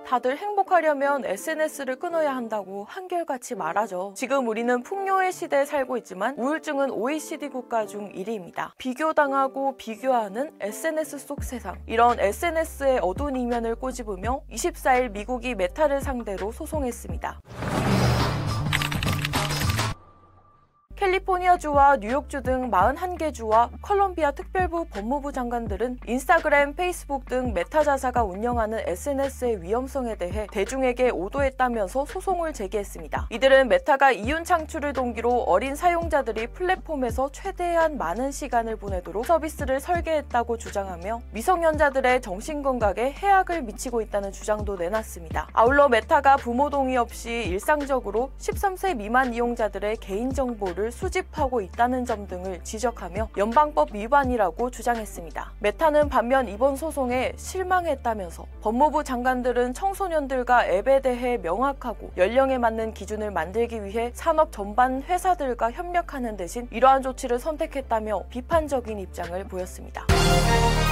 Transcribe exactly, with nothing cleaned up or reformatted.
다들 행복하려면 에스엔에스를 끊어야 한다고 한결같이 말하죠. 지금 우리는 풍요의 시대에 살고 있지만 우울증은 오이시디 국가 중 일 위입니다. 비교당하고 비교하는 에스엔에스 속 세상. 이런 에스엔에스의 어두운 이면을 꼬집으며 이십사 일 미국이 메타를 상대로 소송했습니다. 캘리포니아주와 뉴욕주 등 사십일 개 주와 컬럼비아 특별부 법무부 장관들은 인스타그램, 페이스북 등 메타 자사가 운영하는 에스엔에스의 위험성에 대해 대중에게 오도했다면서 소송을 제기했습니다. 이들은 메타가 이윤 창출을 동기로 어린 사용자들이 플랫폼에서 최대한 많은 시간을 보내도록 서비스를 설계했다고 주장하며 미성년자들의 정신건강에 해악을 미치고 있다는 주장도 내놨습니다. 아울러 메타가 부모 동의 없이 일상적으로 십삼 세 미만 이용자들의 개인정보를 수집하고 있다는 점 등을 지적하며 연방법 위반이라고 주장했습니다. 메타는 반면 이번 소송에 실망했다면서 법무부 장관들은 청소년들과 앱에 대해 명확하고 연령에 맞는 기준을 만들기 위해 산업 전반 회사들과 협력하는 대신 이러한 조치를 선택했다며 비판적인 입장을 보였습니다.